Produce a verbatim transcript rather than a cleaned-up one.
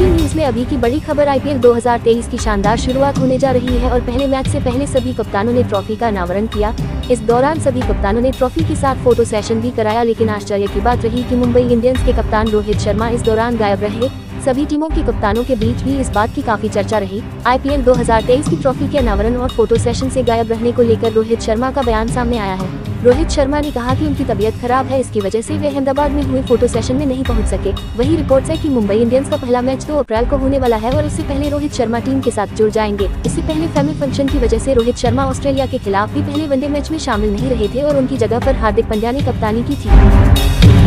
Breaking news में अभी की बड़ी खबर। आईपीएल दो हज़ार तेईस की शानदार शुरुआत होने जा रही है और पहले मैच से पहले सभी कप्तानों ने ट्रॉफी का अनावरण किया। इस दौरान सभी कप्तानों ने ट्रॉफी के साथ फोटो सेशन भी कराया, लेकिन आश्चर्य की बात रही कि मुंबई इंडियंस के कप्तान रोहित शर्मा इस दौरान गायब रहे। सभी टीमों के कप्तानों के बीच भी इस बात की काफी चर्चा रही। आईपीएल दो हज़ार तेईस की ट्रॉफी के अनावरण और फोटो सेशन से गायब रहने को लेकर रोहित शर्मा का बयान सामने आया है। रोहित शर्मा ने कहा कि उनकी तबीयत खराब है, इसकी वजह से वे अहमदाबाद में हुए फोटो सेशन में नहीं पहुंच सके। वही रिपोर्ट्स है कि मुंबई इंडियंस का पहला मैच दो अप्रैल को होने वाला है और उससे पहले रोहित शर्मा टीम के साथ जुड़ जाएंगे। इससे पहले फैमिली फंक्शन की वजह से रोहित शर्मा ऑस्ट्रेलिया के खिलाफ भी पहले वनडे मैच में शामिल नहीं रहे थे और उनकी जगह पर हार्दिक पांड्या ने कप्तानी की थी।